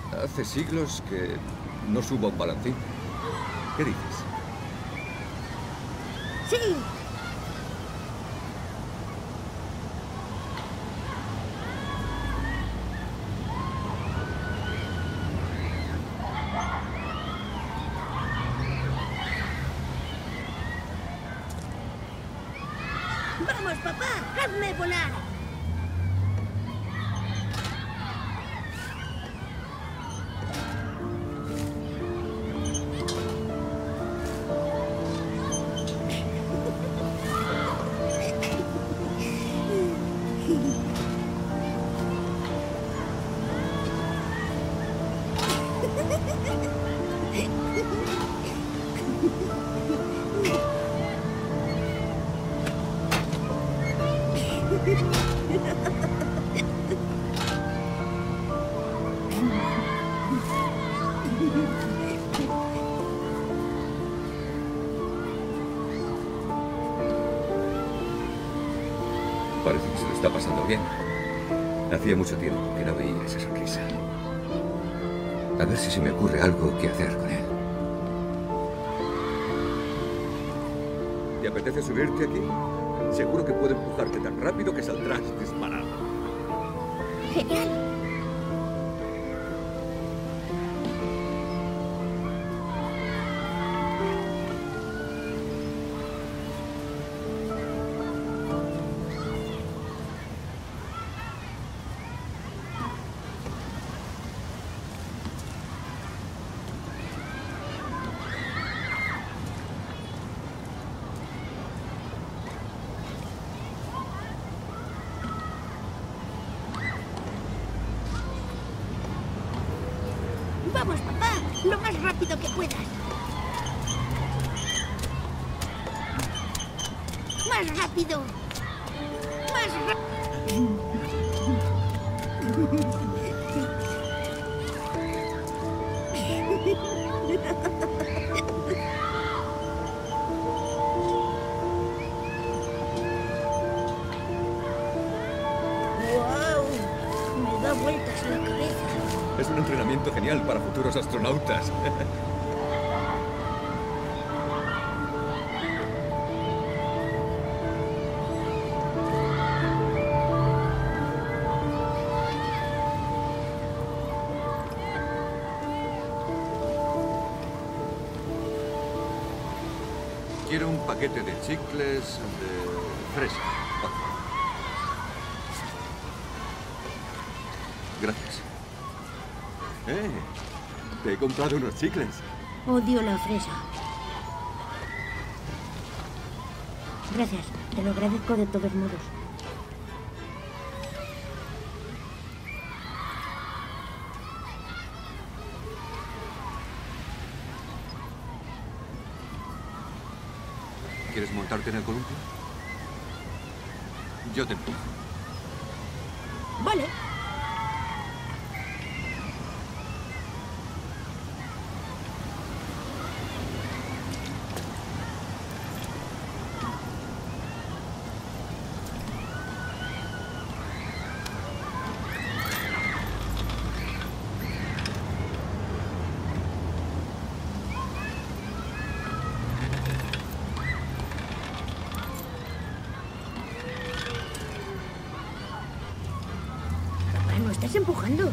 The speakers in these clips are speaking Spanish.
Hace siglos que no subo a un balancín. ¿Qué dices? ¡Sí! ¡Vamos, papá! ¡Hazme volar! Parece que se lo está pasando bien. Hacía mucho tiempo que no veía esa sonrisa. A ver si se me ocurre algo que hacer con él. ¿Te apetece subirte aquí? Seguro que puedo empujarte tan rápido que saldrás disparado. ¡Genial! ¡Vamos, papá! ¡Lo más rápido que puedas! ¡Más rápido! ¡Más rápido! ¡Guau! Me da vueltas la cabeza. Es un entrenamiento genial para futuros astronautas. Quiero un paquete de chicles de fresa. Gracias. Te he comprado unos chicles. Odio la fresa. Gracias, te lo agradezco de todos modos. ¿Quieres montarte en el columpio? Yo te empujo. Vale. Papá, no estás empujando.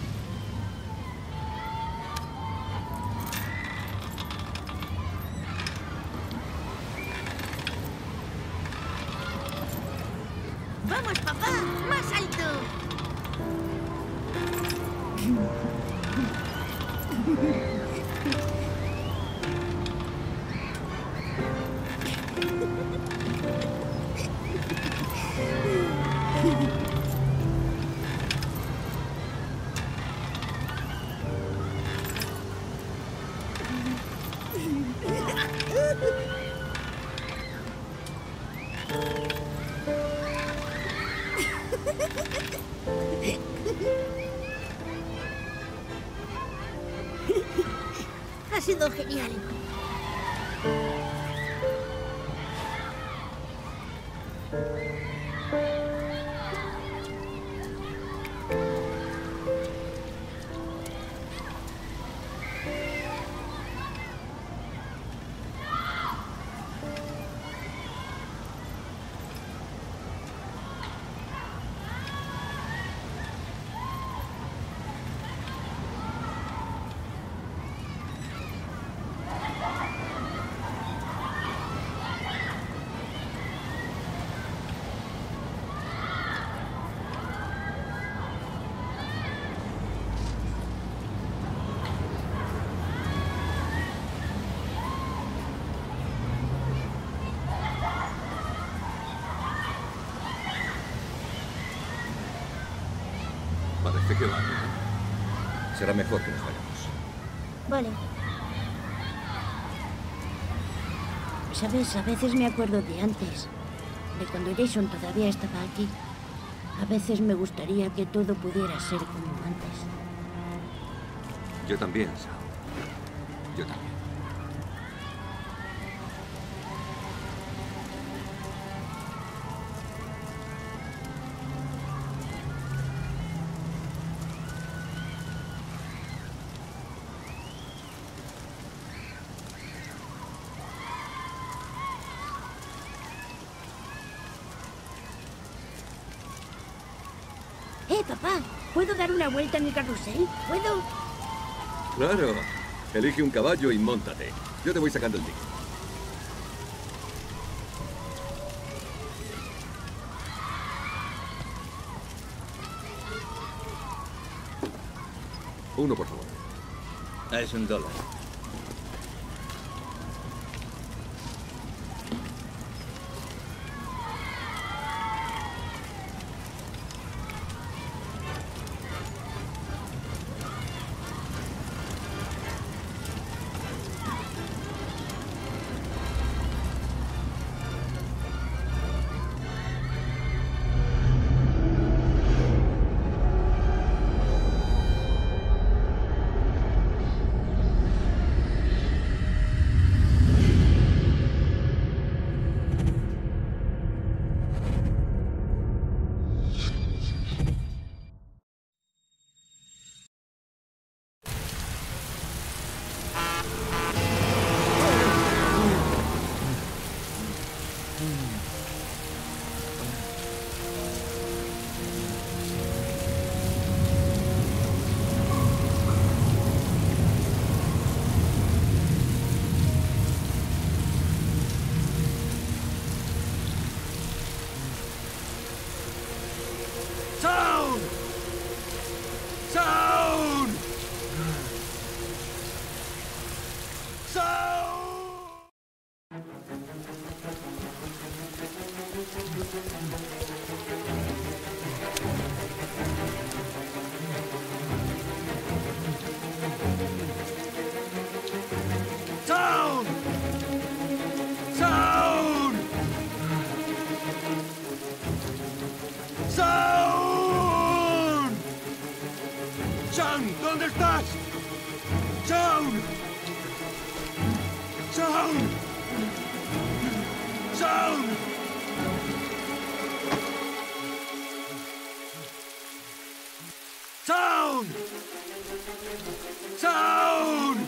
¡Vamos, papá! ¡Más alto! Ha sido genial. ¿De qué va? Será mejor que nos vayamos. Vale. Sabes, a veces me acuerdo de antes, de cuando Jason todavía estaba aquí. A veces me gustaría que todo pudiera ser como antes. Yo también, Sam. Yo también. Papá, ¿puedo dar una vuelta en el carrusel? ¿Puedo? Claro. Elige un caballo y móntate. Yo te voy sacando el ticket. Uno, por favor. Es $1. ¿Dónde estás? ¡Shaun! ¡Shaun! ¡Shaun! ¡Shaun! ¡Shaun!